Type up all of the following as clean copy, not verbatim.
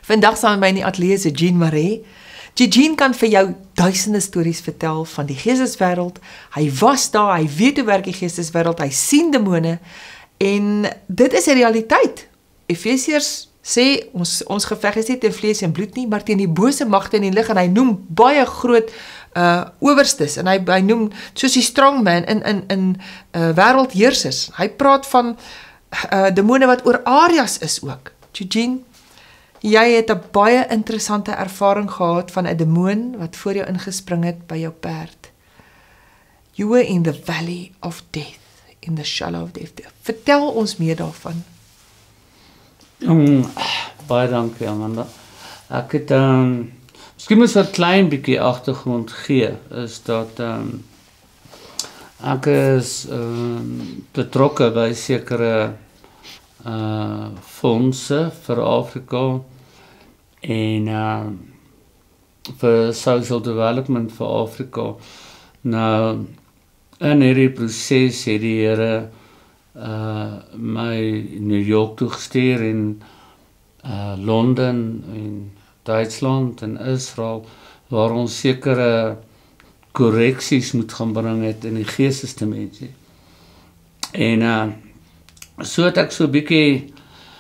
Vandag saam met my in die ateljee is Jean Marais. Jean kan vir jou duisende stories vertel van die geesteswêreld. Hy was daar, hy weet hoe werk die geesteswêreld, hy sien demone en dit is 'n realiteit. Efesiërs sê ons geveg is nie teen vlees en bloed nie, maar teen die bose magte in die lig en hy noem baie groot owerstes en hy noem soos die strongman in wêreldheersers. Hy praat van demone wat oor areas is ook. Jean, jy het 'n baie interessante ervaring gehad van 'n demoon wat voor jou ingespring het by jou perd. You were in the valley of death, in the shadow of death. Vertel ons meer daarvan. Baie dankie, Amanda. Ek het miskien moet 'n klein bietjie agtergrond gee, is dat ek is betrokke by sekere fondse vir Afrika en vir social development vir Afrika. Nou, in hierdie proses het die Here my New York toegestuur en Londen en Duitsland en Israel waar ons sekere korreksies moet gaan bring het in die geestesdimensie. En so het ek so 'n bietjie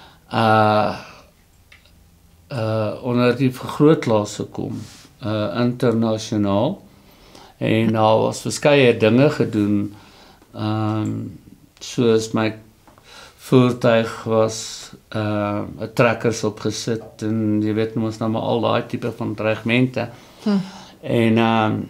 onder die vergrootglas gekom, internasionaal. En daar was verskeie dinge gedoen, soos my voertuig was 'n trekkers opgesit en jy weet ons nou maar al daai tipe van dreigemente. En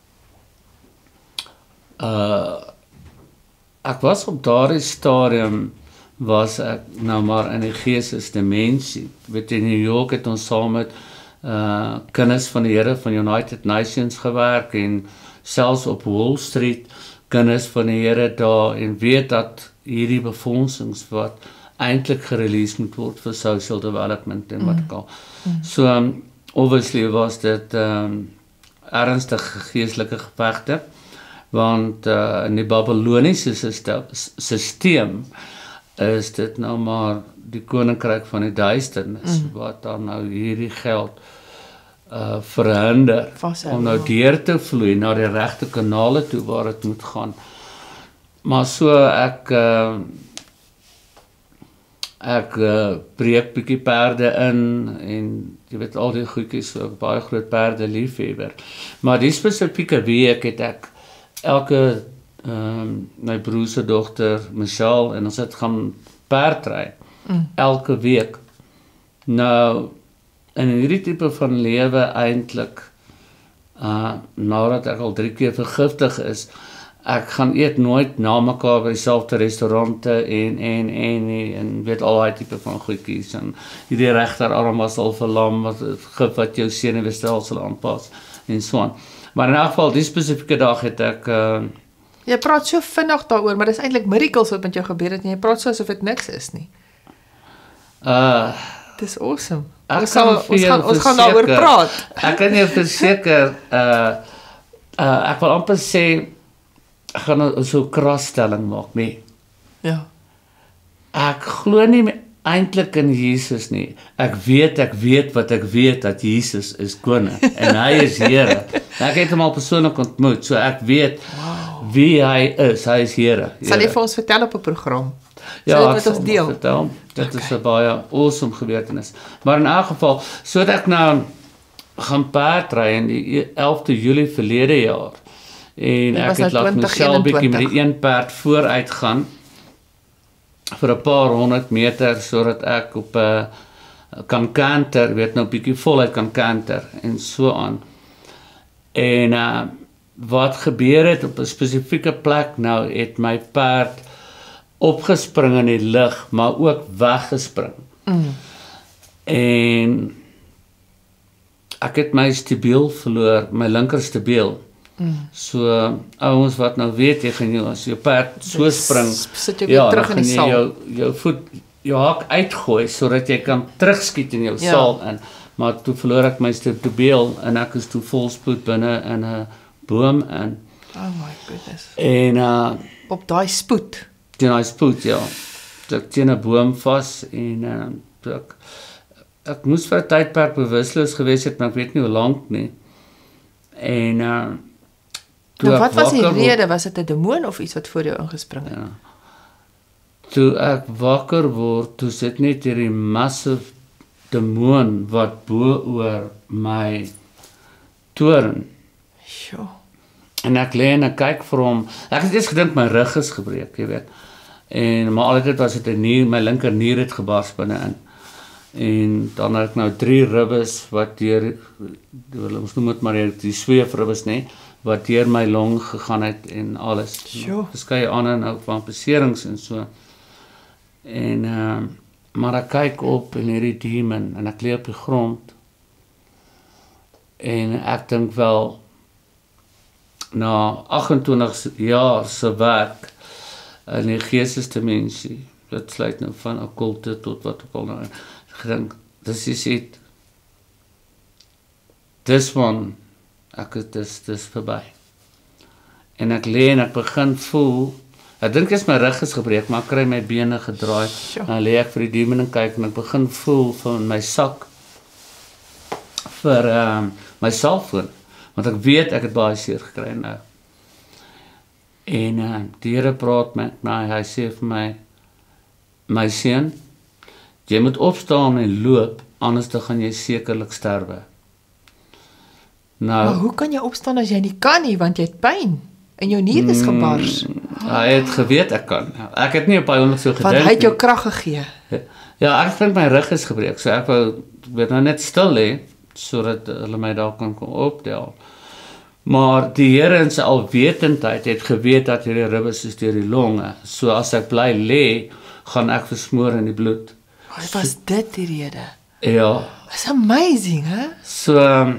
ek was op daardie stadium was ek nou maar in die geestesdimensie. Weet in New York het ons saam met kinders van die Here van United Nations gewerk en selfs op Wall Street kinders van die Here daar en weet dat hierdie befondsings wat eintlik gereleased moet word vir social development en wat ek al. So obviously was dit ernstige geestelike gevegte want in die Babyloniese systeem is dit nou maar die koninkryk van die duisternis wat dan nou hierdie geld verhinder om nou deur te vloei na die regte kanale toe waar dit moet gaan. Maar so ek breek bietjie perde in en jy weet al die goedjies, so ek baie groot perde liefhebber. Maar die spesifieke week het ek elke my broer se dogter Michelle en ons het gaan perdry elke week. Nou in hierdie tipe van lewe eintlik nadat ek al 3 keer vergiftig is, ek gaan eet nooit na mekaar by dieselfde restaurante en weet al daai tipe van goedjies en hierdie regterarm was al verlam wat jou senuweestelsel aanpas en so aan. Maar in elk geval die spesifieke dag het ek jy praat so vinnig daaroor, maar dis eintlik miracles wat met jou gebeur het en jy praat so asof dit niks is nie. Dis awesome. Ons gaan daaroor praat. Ek kan jou verseker, ek wil amper sê, ek gaan so 'n krasstelling maak, nee. Ja. Ek glo nie eintlik in Jesus nie. Ek weet wat ek weet, dat Jesus is koning en hy is Here. Ek het hom al persoonlik ontmoet, so ek weet wie hy is Here. Sal jy vir ons vertel op 'n program? Ja, ek sal deel. Vertel. Dit is 'n baie awesome gebeurtenis. Maar in elk geval, so dat ek nou gaan perdry in die 11de Julie verlede jaar. En ek het laat myself bietjie met die een perd vooruit gaan vir 'n paar 100 meter sodat ek op kan kanter, weet nou bietjie voluit kan kanter en so aan. En wat gebeur het op 'n spesifieke plek nou het my perd opgespring in die lug, maar ook weggespring. En ek het my stabiel verloor, my linker stabiel. So ouens wat nou weet jy gaan as jou perd so spring, ja, terug in die saal. Jou voet, jou hak uitgooi sodat jy kan terugskiet in jou saal in. Maar toe verloor ek my stabiel en ek is toe volspoed binne in 'n boom in. Oh my goodness. En op daai spoed. Teen daai spoed, ja. Ek teen 'n boom vas en ek ek moes vir 'n tydperk bewusteloos gewees het, maar ek weet nie hoe lank nie. En toe Nou, ek wat was die wakker rede? Was dit 'n demoon of iets wat voor jou ingespring het? Ja. Toe ek wakker word, toe sit net hierdie massive demoon wat bo oor my toren. Sjoe. En ek lê en ek kyk vir hom. Ek het eers gedink my rug is gebreek, jy weet. En maar altyd was dit 'n nier, my linker nier het gebars binne-in. En dan het ek nou 3 ribbes wat deur ons noem dit maar die sweefribbes, nê, wat deur my long gegaan het en alles. Sjoe. Verskeie ander nou van beserings en so. En maar ek kyk op en hierdie demon en ek lê op die grond. En ek dink wel na 28 jaar se werk in die geestesdimensie, dit sluit nou van okkulte tot wat ook al nou, ek dink, dis van, dis verby. En ek lê en ek begin voel, ek dink my rug is gebreek, maar ek kry my bene gedraai, dan lê ek vir die demon en kyk, en ek begin voel van my sak, vir my selfoon, want ek weet ek het baie seer gekry nou. En die Here praat met my, hy sê vir my seun, jy moet opstaan en loop, anders dan gaan jy sekerlik sterwe. Nou, Maar hoe kan jy opstaan as jy nie kan nie, want jy het pyn en jou nier is gebars? Hy het geweet ek kan. Ek het nie op hy oomblik so gedink. Want hy het jou krag gegee. Ja, ek dink my rug is gebreek, so ek wou nou net stil lê, sodat hulle my daar kan kom optel. Maar die Here in sy alwetendheid het geweet dat hierdie ribbes is deur die longe. So as ek bly lê, gaan ek versmoor in die bloed. Was dit die rede? Ja. That's amazing, hè? So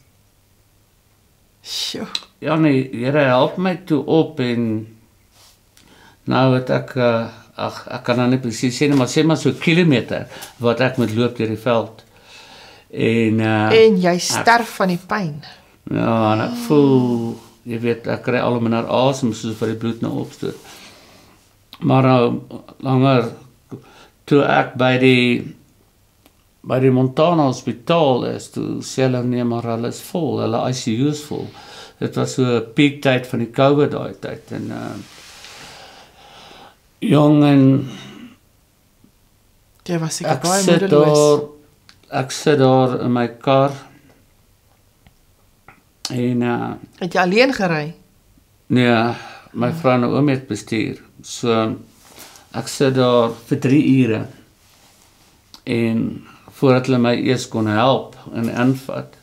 Sjoe. ja nee, Here help my toe op en nou het ek ek kan nou nie presies sê nie, maar sê maar so 1 kilometer wat ek moet loop deur die veld. En jy sterf van die pyn. Ja, en ek voel, jy weet, ek kry al minder asem soos vir die bloed nou opstoot. Maar nou langer toe ek by die Montana Hospitaal is, toe sê hulle nee, maar hulle is vol, hulle ICU is vol. Dit was so 'n piektyd van die COVID daai tyd en jong en Jy was seker baie moedeloos. Ek sit daar in my kar en Het jy alleen gery? nee, my vrou Naomi het bestuur. So ek sit daar vir 3 ure en voordat hulle my eers kon help en invat.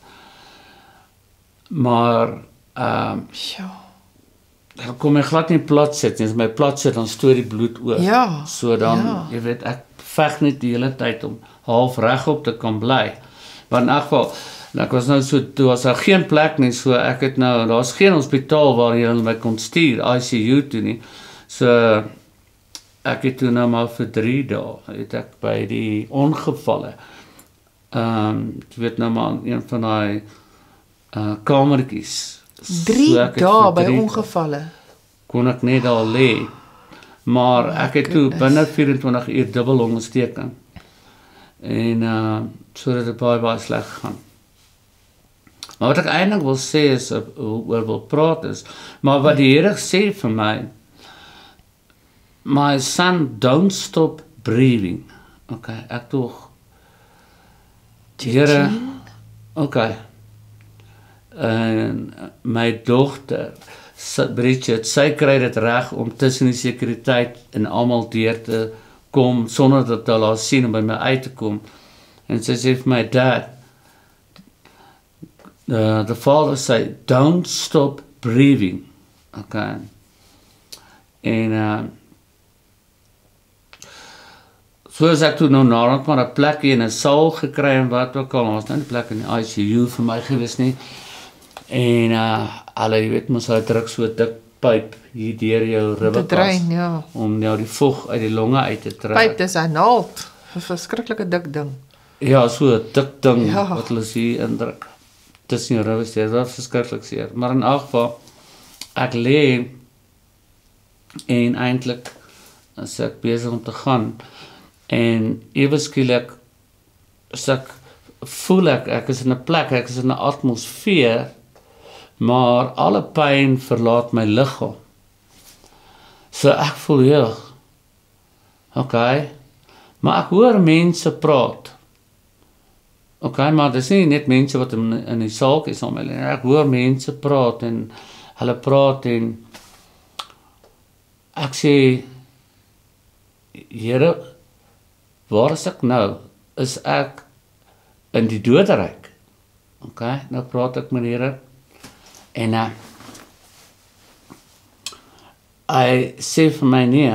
Maar Sjoe. dan kom my glad nie plat sit nie. As my plat sit, dan stoot die bloed oor. Ja, So dan, ja. jy weet, ek veg net die hele tyd om half regop te kan bly. Want in elk geval, ek was nou so, toe was daar geen plek nie, so ek het nou, daar's geen hospitaal waar jy my kon stuur, ICU toe nie. So ek het toe nou maar vir 3 dae, het ek by die ongevalle, jy weet nou maar een van die kamertjies. 3 So ek het dae vir by 3 ongevalle. kon ek net daar lê. Maar ek het toe binne 24 uur dubbelongontsteking. En sodat dit baie sleg gegaan. Maar wat ek eintlik wil sê is oor wil praat is, maar wat die Here sê vir my son, don't stop breathing. Okay, ek tog Here, okay. En my dogter Bridget, sy kry dit reg om tussen die sekuriteit en almal deur te kom sonder dat hulle haar sien om by my uit te kom. En sy sê vir my, Dad, the father say, don't stop breathing. Okay. En soos ek toe nou nadat maar 'n plek in 'n saal gekry en wat ook al, ons nou nie plek in die ICU vir my gewees nie. En alle, jy weet, mos hy druk so 'n dik pyp hier deur jou ribbekas Ja. om nou die vog uit die longe uit te trek. Pyp, dis 'n naald. 'n verskriklike dik ding. Ja, so 'n dik ding Ja. wat hulle hier indruk. Tussen jou ribbes, dit was verskriklik seer. Maar in elk geval, ek lê en eintlik as ek besig om te gaan en ewe skielik as ek voel ek is in 'n plek, ek is in 'n atmosfeer, maar alle pyn verlaat my liggaam. So ek voel heel, okay, maar ek hoor mense praat. Okay, maar dis nie net mense wat in die saak is om hulle. Ek hoor mense praat en hulle praat en ek sê, Here, waar is ek nou? Is ek in die doderyk? Okay, nou praat ek met die Here en hy sê vir my nee.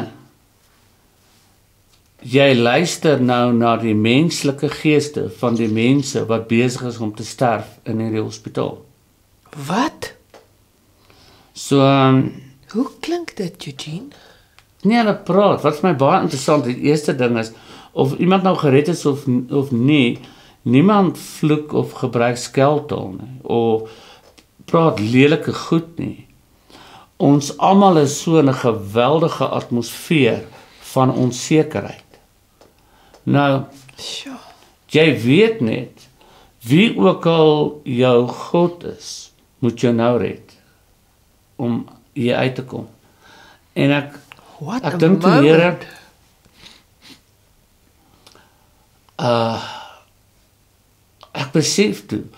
Jy luister nou na die menslike geeste van die mense wat besig is om te sterf in hierdie hospitaal. Wat? So, Hoe klink dit, Eugene? nee, hulle praat. Wat vir my baie interessant, die eerste ding is, of iemand nou gered is of nie, niemand vloek of gebruik skeltaal nie, of praat lelike goed nie. Ons almal is so in 'n geweldige atmosfeer van onsekerheid. Nou, Sjoe. jy weet net, wie ook al jou God is, moet jou nou red, om hier uit te kom. En ek What a dink die moment. Here, ek besef toe,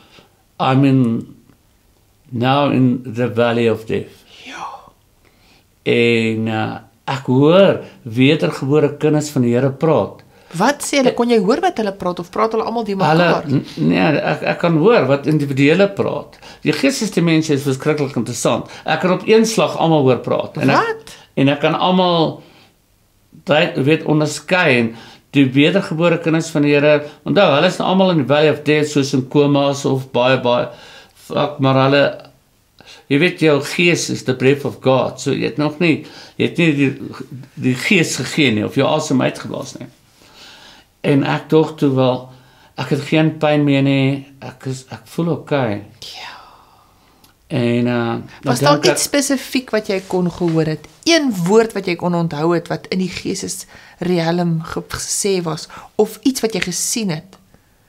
now in the valley of death. Ja. En ek hoor wedergebore kinders van die Here praat. Wat sê hulle? Kon jy hoor wat hulle praat of praat hulle almal die Hulle, mekaar? nee, ek kan hoor wat individuele praat. Die geestesdimensie is verskriklik interessant. Ek kan op een slag almal hoor praat. En ek kan almal weet onderskei en die wedergebore kinders van die Here, onthou, hulle is almal in die valley of death, soos in komas of baie, maar hulle, jy weet, jou gees is the breath of God, so jy het nie die gees gegee nie, of jou asem uitgeblaas nie. En ek dog toe wel, ek het geen pyn meer nie, ek voel okay. Ja. En Was daar iets spesifiek wat jy kon gehoor het? Een woord wat jy kon onthou het wat in die geestesrealm gesê was, of iets wat jy gesien het?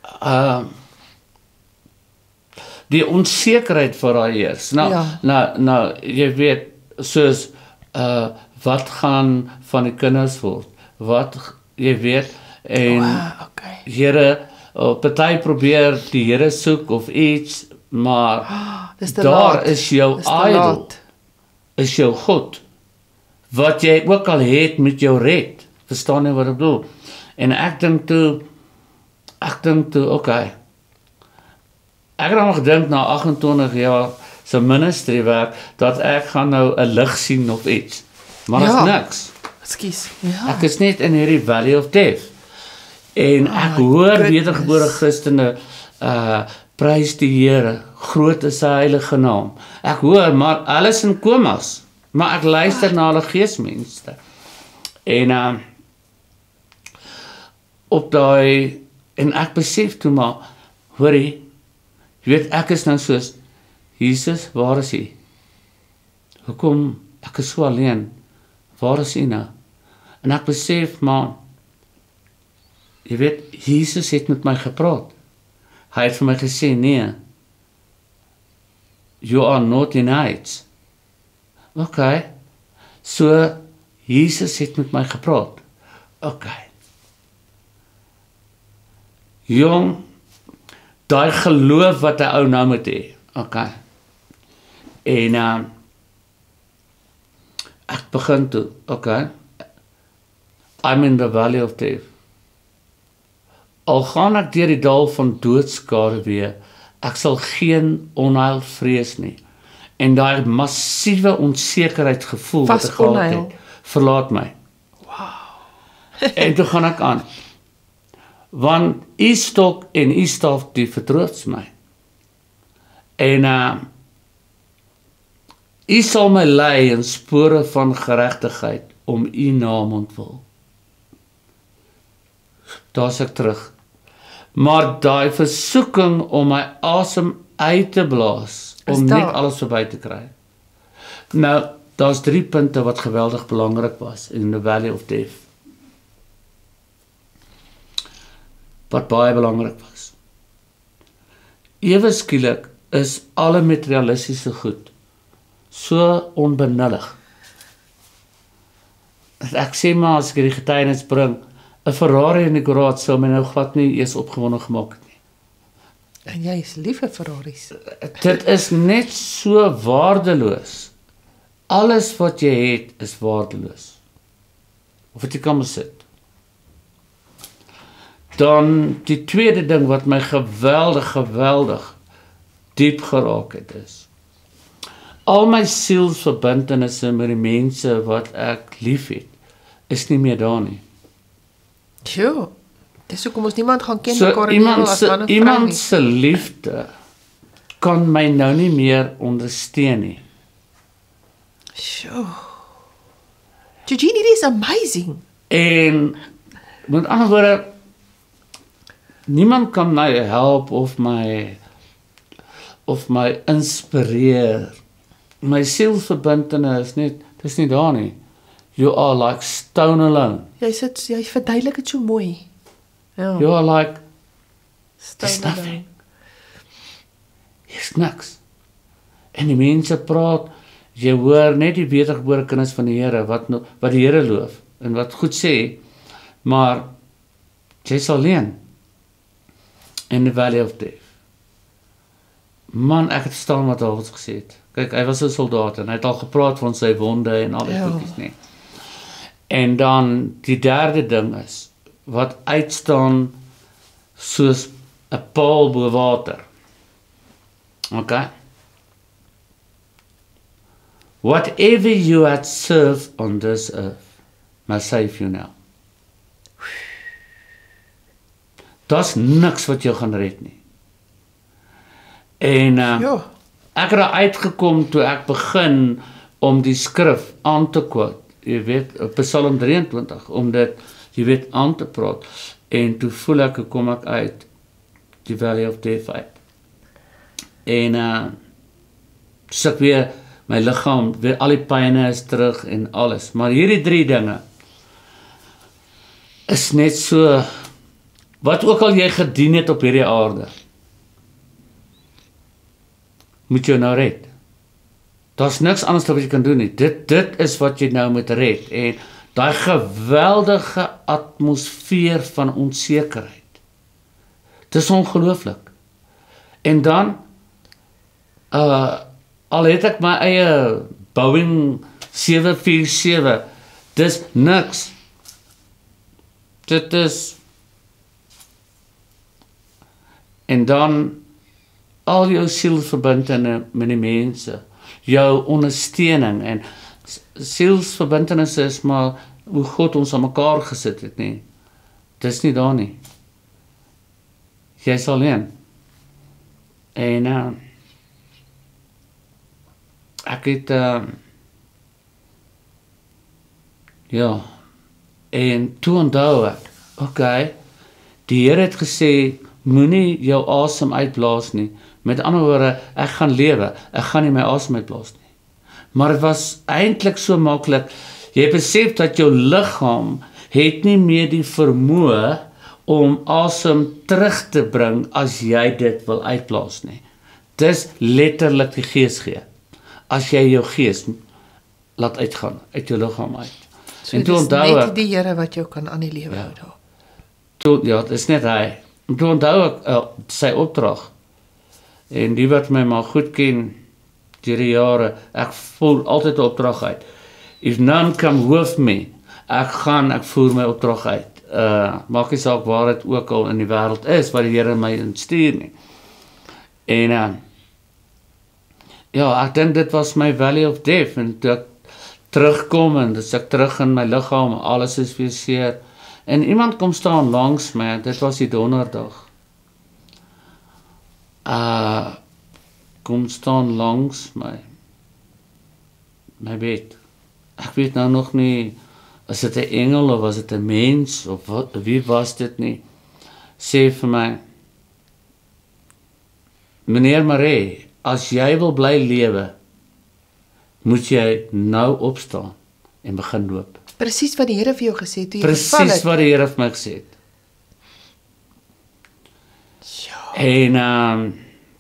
Die onsekerheid vir haar eers. Nou, jy weet, soos wat gaan van die kinders word? Wat, jy weet, en Okay. Here, party probeer die Here soek of iets, maar Dis te daar laat. is jou Dis te idol, laat. is jou God, wat jy ook al het met jou red, verstaan jy wat ek bedoel? En ek dink toe, okay, ek het nog gedink na 28 jaar se ministry werk, dat ek gaan nou 'n lig sien of iets, maar Ja. is niks. Ekskuus. Ja. Ek is net in hierdie valley of death. En ek hoor wedergebore Christene prys die Here, groot is sy heilige naam. Ek hoor, maar alles in komas, maar ek luister na hulle geesmense. En op daai, en ek besef toe maar, hoorie, jy weet, ek is nou soos, Jesus, waar is hy? Hoekom, ek is so alleen, waar is hy nou? En ek besef, maar, jy weet, Jesus het met my gepraat. Hy het vir my gesê, nee, you are not in heights. Okay, so, Jesus het met my gepraat. Okay. Jong, daai geloof wat 'n ou nou moet hê. Okay. En ek begin toe, okay, I'm in the valley of death. Al gaan ek deur die dal van doodskade weer, ek sal geen onheil vrees nie. En daai massiewe onsekerheid gevoel wat ek gehad het, verlaat my. Wow. En toe gaan ek aan. Want u stok en u staf die vertroost my. En u sal my lei in spore van geregtigheid om u naam ontwil. Daar's ek terug. Maar daai versoeking om my asem uit te blaas, om net alles verby te kry. Nou, daar's 3 punte wat geweldig belangrik was in the valley of death. Wat baie belangrik was. ewe skielik is alle materialistiese goed so onbenullig. Ek sê maar as ek die getuienis bring, 'n Ferrari in die garage sou my nou glad nie eers opgewonde gemaak het nie. En jy is lief vir Ferraris. Dit is net so waardeloos. Alles wat jy het is waardeloos. Of wat jy kan besit. Dan die tweede ding wat my geweldig diep geraak het is, al my sielsverbintenisse met die mense wat ek lief het, is nie meer daar nie. Ja, dis hoekom ons niemand gaan ken So mekaar in die hemel as man en vrou iemand nie. se liefde kan my nou nie meer ondersteun nie. Sjoe. Eugene, it is amazing. En met ander woorde, niemand kan my help of my inspireer. My sielsverbintenis is net, dis nie daar nie. You are like stone alone. Jy verduidelik dit so mooi. Ja. You are like, Stel there's nou. nothing. Hier's niks. En die mense praat, jy hoor net die wedergebore kinders van die Here wat die Here loof en wat goed sê, maar jy's alleen in the valley of death. Man, ek het verstaan wat Dawid gesê het. Kyk, hy was 'n soldaat en hy het al gepraat van sy wonde en al die goedjies nie. En dan die derde ding is wat uitstaan soos 'n paal bo water. Okay? Whatever you had served on this earth must save you now. Daar's niks wat jou gaan red nie. En Ja. ek het daar uitgekom toe ek begin om die skrif aan te quote. Jy weet, Psalm 23, om dit, jy weet, aan te praat. En toe voel ek, hoe kom ek uit die Valley of Death uit. En so ek weer, my liggaam, weer al die pynne is terug en alles. Maar hierdie drie dinge is net so, wat ook al jy gedien het op hierdie aarde, moet jy nou red. Daar's niks anders wat jy kan doen nie. Dit is wat jy nou moet red. En daai geweldige atmosfeer van onsekerheid. Dis ongelooflik. En dan al het ek my eie Boeing 747, dis niks. Dit is en dan al jou sielsverbintenis met die mense, jou ondersteuning en sielsverbintenis is maar hoe God ons aan mekaar gesit het nie. Dis nie daar nie. Jy's alleen. En ek het ja, en toe onthou ek, okay, die Here het gesê, moenie jou asem uitblaas nie. Met ander woorde, ek gaan lewe, ek gaan nie my asem uitblaas nie. Maar dit was eintlik so maklik, jy besef dat jou liggaam het nie meer die vermoë om asem terug te bring as jy dit wil uitblaas nie. Dis letterlik die gees gee. As jy jou gees laat uitgaan, uit jou liggaam uit. So en toe dis onthou net ek, die Here wat jou kan aan die lewe hou daar. toe, ja, dit is net hy. En toe onthou ek sy opdrag. En die wat my maar goed ken, deur die jare, ek voer altyd 'n opdrag uit. If none come with me, ek voer my opdrag uit. Maak nie saak waar dit ook al in die wêreld is, waar die Here my instuur nie. En ja, ek dink dit was my Valley of Death, en toe ek terugkom, en dis ek terug in my liggaam, alles is weer seer, en iemand kom staan langs my, dit was die donderdag, kom staan langs my bed, ek weet nou nog nie, was dit 'n engel, of was dit 'n mens, of wat, wie was dit nie, sê vir my, meneer Maree, as jy wil bly lewe, moet jy nou opstaan en begin loop. Presies wat die Here vir jou gesê het toe jy geval Presies het. wat die Here vir my gesê het. Ja. En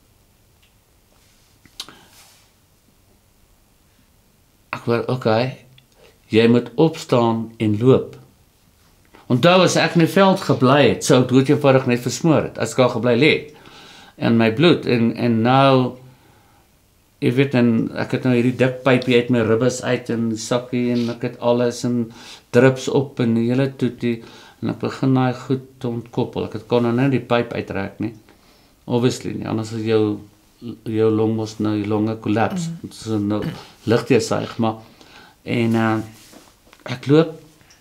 hoor, okay, jy moet opstaan en loop. Onthou as ek in die veld gebly het, sou ek doodjevoudig net versmoor het, as ek al gebly lê in my bloed, en nou, jy weet, en ek het nou hierdie dik pypie uit my ribbes uit, en sakkie, en ek het alles, en drips op, en die hele toetie, en ek begin daai goed te ontkoppel, ek kon nou net die pyp uittrek nie, obviously nie, anders as jou long mos nou, die longe kollaps, so nou, lig deursuig, maar, en ek loop,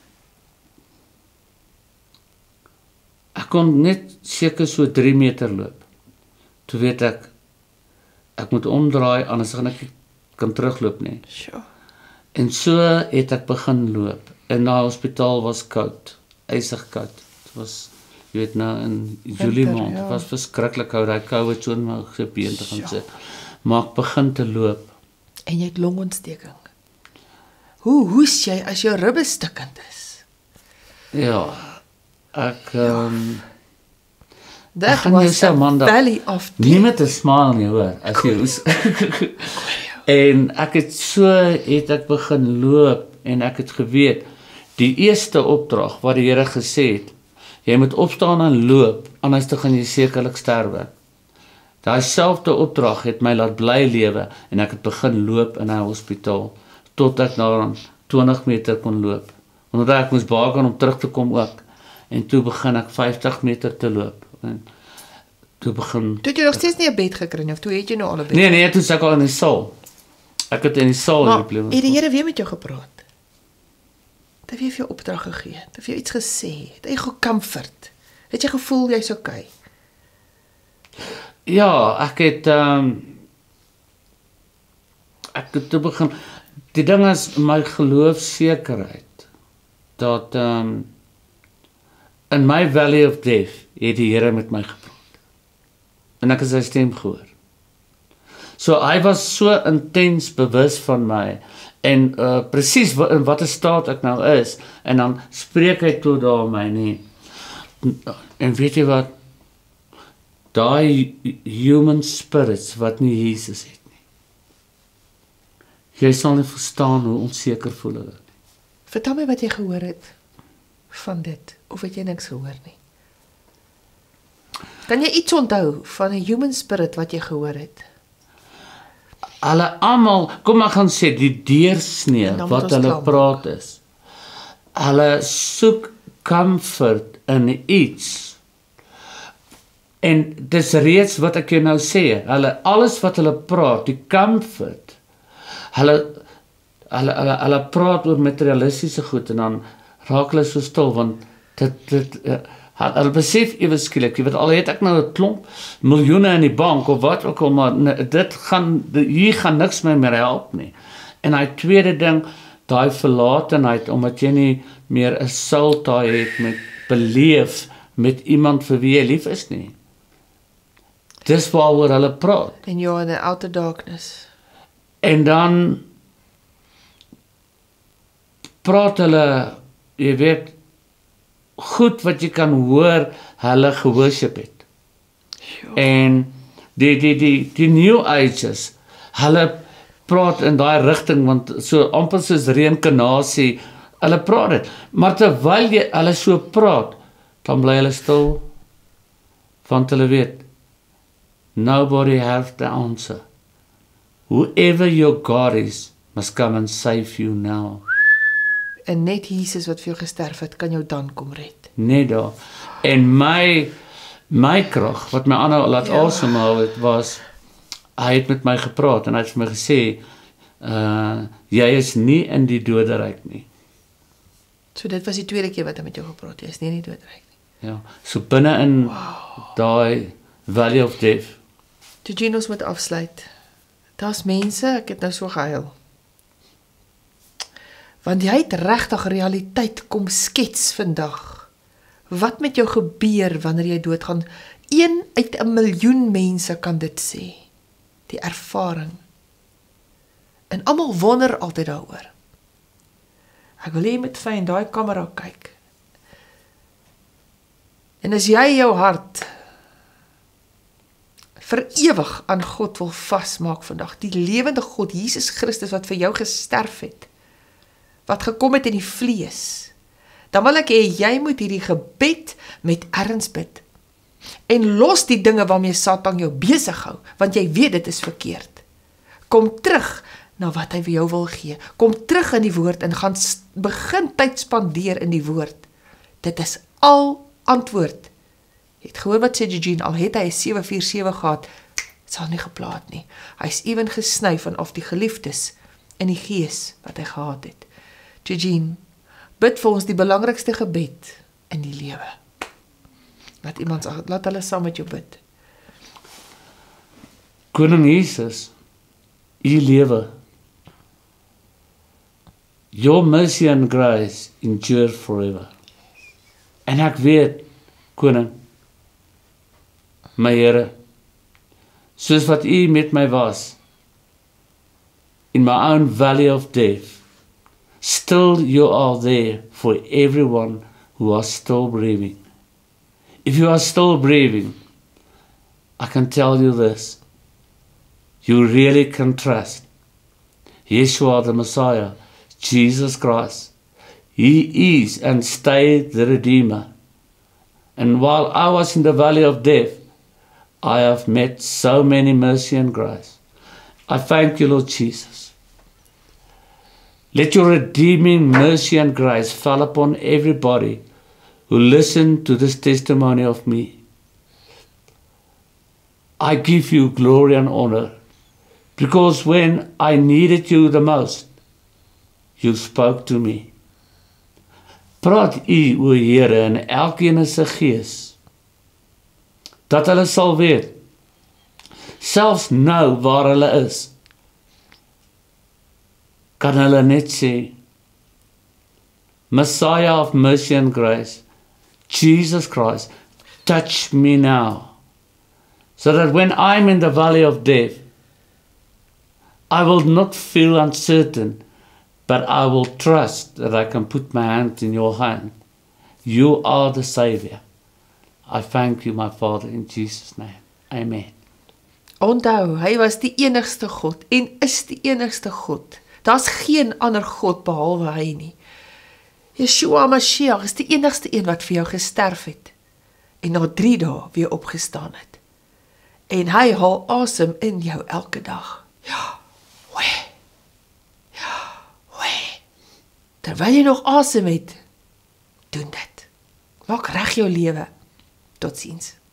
ek kon net seker so 3 meter loop, toe weet ek moet omdraai, anders gaan ek kan terugloop nie. Sure. En so het ek begin loop, en na hospitaal was koud, ysig koud, het was, jy weet nou, in Julie maand, het was verskriklik koud, hy koue so in my been te gaan sit, maar ek begin te loop. En jy het longontsteking. Hoe hoes jy as jou ribbe stikkend is? Ja, ek That gaan jou was sê, a Amanda, valley of nie met 'n smile nie, hoor, as jy hoes. En het ek begin loop, en ek het geweet, die eerste opdrag wat die Here gesê het, jy moet opstaan en loop, anders dan gaan jy sekerlik sterwe. Daai selfde opdrag het my laat bly lewe, en ek het begin loop in 'n hospitaal, tot ek na 20 meter kon loop. Omdat ek moes baken om terug te kom ook, en toe begin ek 50 meter te loop, en toe begin... Toe het jy nog steeds nie 'n bed gekry nie, of toe het jy nou al 'n bed? Nee, toe is ek al in die saal. Ek het in die saal Maar geblewe. het die Here weer met jou gepraat? Het hy weer vir jou opdrag gegee? Het hy vir jou iets gesê? Het hy gecomfort? Het jy gevoel jy's okay? Ja, ek het toe begin, die ding is my geloofsekerheid, dat in my valley of death het die Here met my gepraat. En ek het sy stem gehoor. So hy was so intens bewus van my, en presies in watter staat ek nou is, en dan spreek hy toe daar my nie. En weet jy wat? Daai human spirits wat nie Jesus het nie. Jy sal nie verstaan hoe onseker voel hulle. Vertel my wat jy gehoor het van dit, of het jy niks gehoor nie? Kan jy iets onthou van 'n human spirit wat jy gehoor het? Hulle almal, kom ek gaan sê, die deursnee wat hulle praat is. Hulle soek comfort in iets. En dis reeds wat ek jou nou sê, alles wat hulle praat, die comfort, hulle praat oor materialistiese goed, en dan raak hulle so stil, want hulle besef ewe skielik, jy weet, al het ek nou 'n klomp miljoene in die bank, of wat ook al, maar hier gaan niks meer help nie. En hy tweede ding, daai verlatenheid, omdat jy nie meer 'n soultie het met beleef, met iemand vir wie jy lief is nie. Dis waaroor hulle praat. And you're in the outer darkness. En dan praat hulle, jy weet, goed wat jy kan hoor, hulle geworship het. Sure. En die New Ages, hulle praat in daai rigting, want so amper soos reïnkarnasie, hulle praat dit. Maar terwyl hulle so praat, dan bly hulle stil, want hulle weet, nobody has the answer. Whoever your God is, must come and save you now. En net Jesus wat vir jou gesterf het, kan jou dan kom red. Net daar. En my krag, wat my aanhou laat asemhaal het, was, hy het met my gepraat, en hy het vir my gesê, jy is nie in die doderyk nie. So dit was die tweede keer wat hy met jou gepraat het, jy is nie in die doderyk nie. Ja, so binne in daai valley of death. Toe ons moet afsluit. Daar's mense, ek het nou so gehuil. Want jy het regtig realiteit kom skets vandag. Wat met jou gebeur wanneer jy doodgaan? 1 uit 'n miljoen mense kan dit sê. Die ervaring. En almal wonder altyd daaroor. Ek wil hê met fyn daai kamera kyk. En as jy jou hart vir ewig aan God wil vasmaak vandag, die lewende God, Jesus Christus, wat vir jou gesterf het, wat gekom het in die vlees, dan wil ek hê, jy moet hierdie gebed met erns bid. En los die dinge waarmee Satan jou besig hou, want jy weet dit is verkeerd. Kom terug na wat hy vir jou wil gee. Kom terug in die woord en gaan begin tyd spandeer in die woord. Dit is al antwoord. Jy het gehoor wat sê Eugene, al het hy 'n 747 gehad, het sal nie geplaat nie. Hy is ewen gesny vanaf die geliefdes in die gees wat hy gehad het. Eugene, bid vir ons die belangrikste gebed in die lewe. Laat hulle saam met jou bid. Koning Jesus, u lewe, your mercy and grace endure forever. En ek weet, Koning, my Here, soos wat u met my was, in my own valley of death, still you are there for everyone who are still breathing. If you are still breathing, I can tell you this, you really can trust Yeshua the Messiah, Jesus Christ. He is and stayed the Redeemer. And while I was in the valley of death, I have met so many mercy and grace. I thank you, Lord Jesus. Let your redeeming mercy and grace fall upon everybody who listened to this testimony of me. I give you glory and honor, because when I needed you the most, you spoke to me. Praat u, o Here, in elkeen se gees, dat hulle sal weet, selfs nou waar hulle is, kan hulle net sê, Messiah of mercy and grace, Jesus Christ, touch me now, so that when I'm in the valley of death, I will not feel uncertain, but I will trust that I can put my hand in your hand. You are the Savior. I thank you, my Father, in Jesus' name. Amen. Onthou, hy was die enigste God en is die enigste God. Daar's geen ander God behalwe hy nie. Yeshua Mashiach is die enigste een wat vir jou gesterf het en na 3 dae weer opgestaan het. En hy haal asem in jou elke dag. Ja, wee. Terwyl jy nog asem het, doen dit. Maak reg jou lewe. Totsiens.